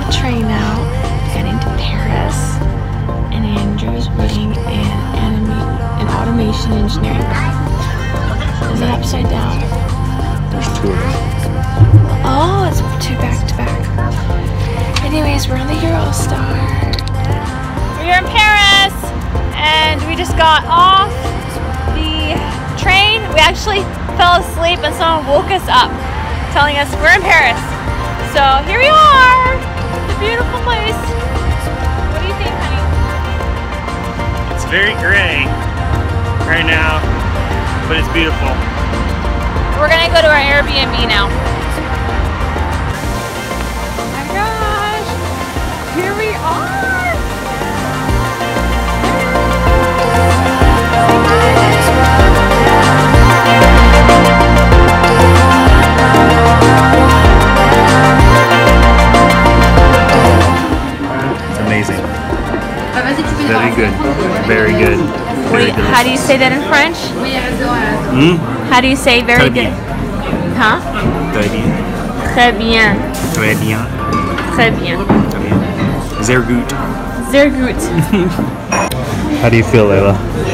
train now, heading to Paris. And Andrew's reading an automation engineering. Is it upside down? There's two of them. Oh, it's two back to back. Anyways, we're on the Eurostar. We're in Paris, and we just got off the train. We actually fell asleep, and someone woke us up, telling us we're in Paris. So here we are. It's a beautiful place. What do you think, honey? It's very gray right now, but it's beautiful. We're gonna go to our Airbnb now. Oh my gosh, here we are. It's amazing. Very good. Very good. Very good. How do you say that in French? How do you say very good? Huh? Très bien. Très bien. Très bien. Très bien. Très bien. Sehr gut. Sehr gut. How do you feel, Layla?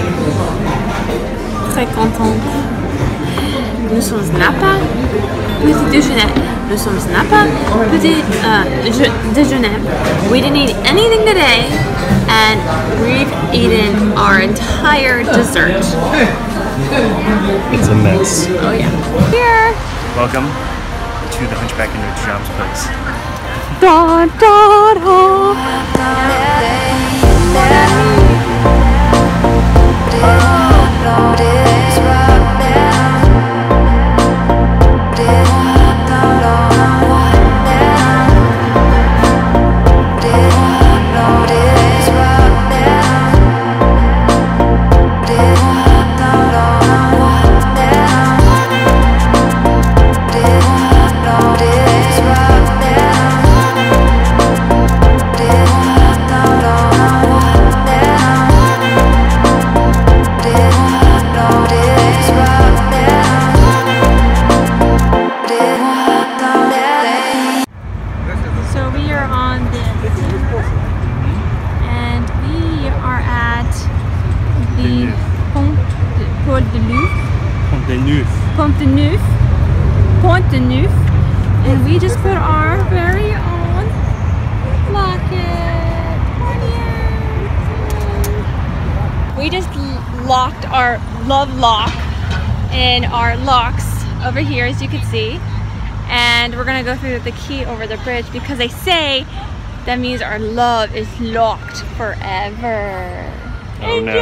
Très contente. Nous sommes Napa, petit déjeuner. Nous sommes Napa, petit déjeuner. We didn't eat anything today, and we've eaten our entire dessert. It's a mess. Oh yeah. Here. Welcome to the Hunchback of Notre Dame's place. Da da da. Pont-de-Neuf, and we just put our very own locket on here. We just locked our love lock in our locks over here, as you can see, and we're gonna go through the key over the bridge because they say that means our love is locked forever. Oh no.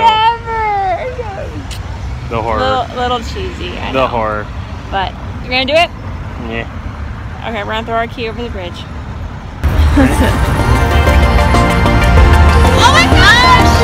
The horror. Little cheesy, I know. The horror. But you're gonna do it? Yeah. Okay, we're gonna throw our key over the bridge. Oh my gosh!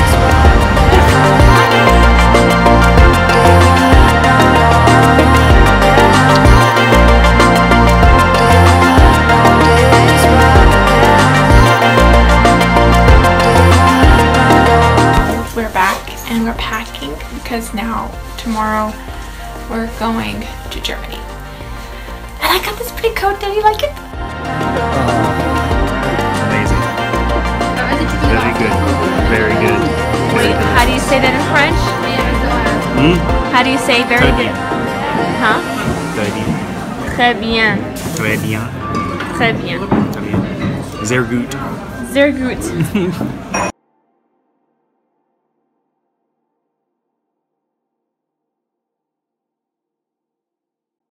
We're back and we're packing because now tomorrow we're going to Germany. And I got this pretty coat. Did you like it? Amazing. Very good. Very good. Very good. How do you say that in French? How do you say very good? Huh? Très bien. Très bien. Très bien. Très bien. Très bien. Sehr gut. Sehr gut.